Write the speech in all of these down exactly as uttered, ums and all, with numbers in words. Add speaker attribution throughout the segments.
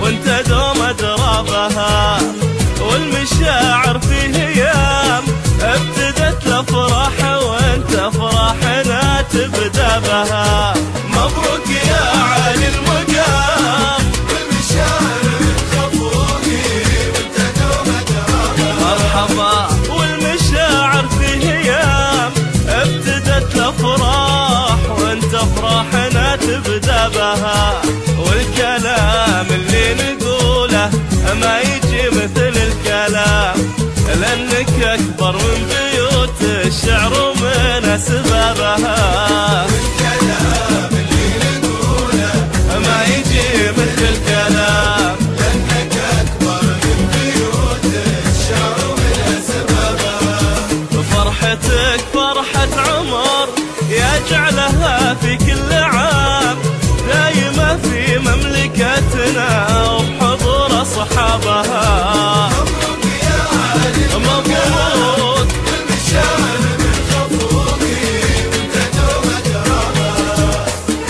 Speaker 1: وانت دوم درابها، والمشاعر في هيام ابتدت الافراح وانت افراحنا تبدا بها. مبروك يا علي المقام والمشاعر بتخبوكي وانت دوم درابها. مرحبا والمشاعر في هيام ابتدت الافراح وانت افراحنا تبدا بها، والكلام اللي نقوله ما يجي مثل الكلام، لأنك أكبر من بيوت الشعر ومن أسبابها. والكلام اللي نقوله ما يجي مثل الكلام، لأنك أكبر من بيوت الشعر ومن أسبابها. فرحتك فرحة عمر يجعلها في كل عام دايمة في مملكتنا وبحضور أصحابها. مبروك يا علي مبروك والمشاعر بتخبوكي وانت دوم درابها.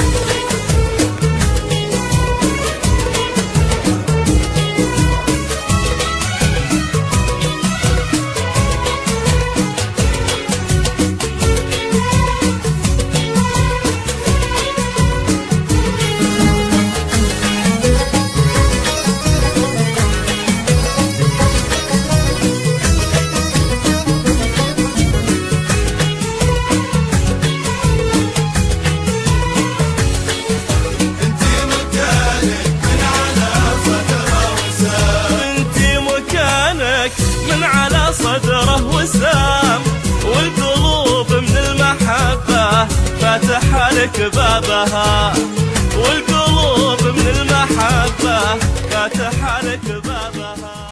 Speaker 1: من على صدره وسام، والقلوب من المحبة فاتحة لك بابها، والقلوب من المحبة فاتحة لك بابها.